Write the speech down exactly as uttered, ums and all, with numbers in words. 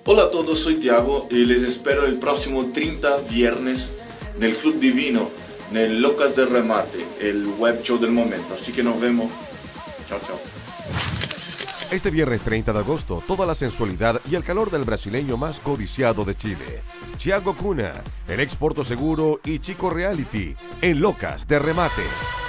Hola a todos, soy Tiago y les espero el próximo treinta viernes en el Club Divino, en el Locas de Remate, el web show del momento. Así que nos vemos. Chao, chao. Este viernes treinta de agosto, toda la sensualidad y el calor del brasileño más codiciado de Chile, Thiago Cuna, el ex Porto Seguro y Chico Reality, en Locas de Remate.